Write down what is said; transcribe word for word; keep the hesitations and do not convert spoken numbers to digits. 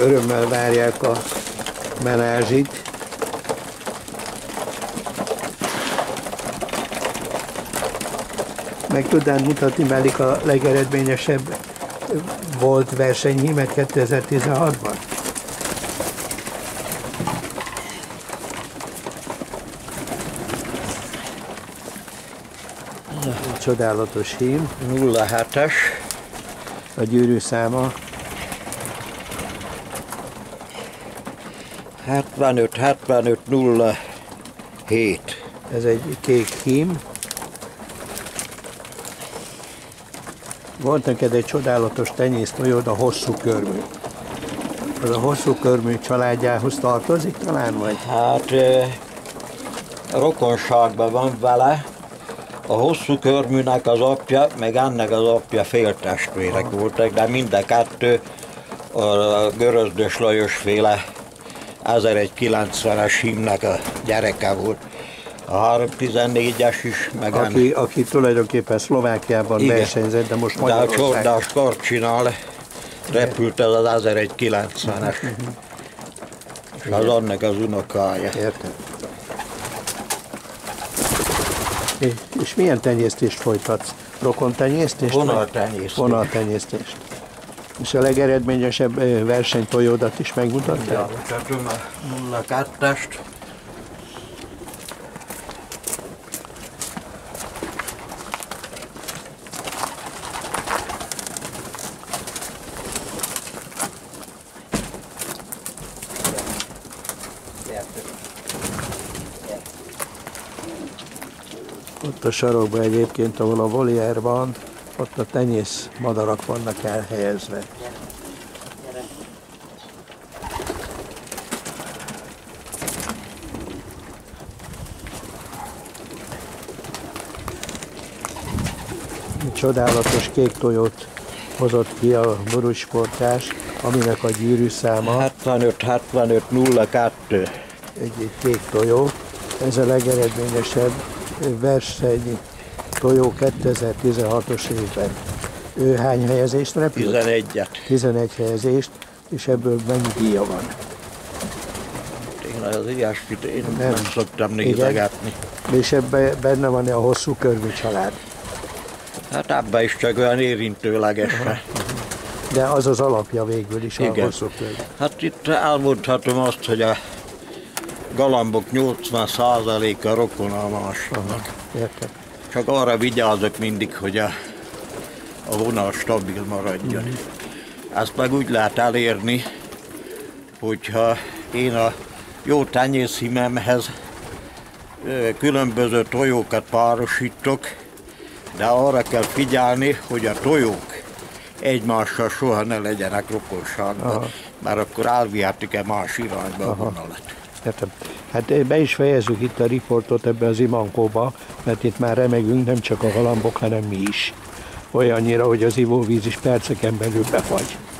örömmel várják a menázsit. Meg tudnád mutatni, melyik a legeredményesebb volt versenyhímet kétezer-tizenhatban? Csodálatos hím. nulla hetes. A gyűrűszáma. hetvenöt hetvenöt nulla hét. Ez egy kék hím. Volt neked egy csodálatos tenyésztojód, a hosszú körmű. Az a hosszú körmű családjához tartozik talán, vagy? Hát rokonságban van vele. A hosszú körműnek az apja, meg ennek az apja féltestvérek voltak, de mind a kettő a Görözdös Lajos féle ezerszázkilencvenes hímnek a gyereke volt. A háromszáztizennégyes is, meg aki, aki tulajdonképpen Szlovákiában igen. versenyzett, de most Magyarország. De a csordás kart csinál, repült ez az ezerszázkilencvenes. Uh-huh. És az annak az unokája. Értem. És milyen tenyésztést folytatsz? Rokontenyésztést? Vonaltenyésztést. Vonaltenyésztést. És a legeredményesebb versenytojódat is megmutatja? Ja, mutatom a nulla kettest. Ott a sarokban egyébként, ahol a voliér van, ott a tenyész madarak vannak elhelyezve. Csodálatos kék tojót hozott ki a borúsportás, aminek a gyűrűszáma hetvenöt hetvenöt nulla kettő. Egy kék tojó. Ez a legeredményesebb verseny tojó kétezer-tizenhatos évben. Ő hány helyezést repült? tizenegyet. tizenegy helyezést, és ebből mennyi díja van? Én az ilyesmit én nem, nem szoktam nézegetni. És ebben benne van a hosszú körmű család? Hát ebben is csak olyan érintőlegesen. De az az alapja végül is, igen. A hosszú körmű. Hát itt elmondhatom azt, hogy a galambok nyolcvan százaléka rokon a másnak. Értem. Csak arra vigyázok mindig, hogy a, a vonal stabil maradjon. Mm. Ezt meg úgy lehet elérni, hogyha én a jó tenyészhímemhez különböző tojókat párosítok, de arra kell figyelni, hogy a tojók egymással soha ne legyenek rokonságban, mert akkor elvihetik-e más irányba a vonalat. Értem. Hát be is fejezzük itt a riportot ebbe az imankóba, mert itt már remegünk, nem csak a galambok, hanem mi is. Olyannyira, hogy az ivóvíz is perceken belül befagy.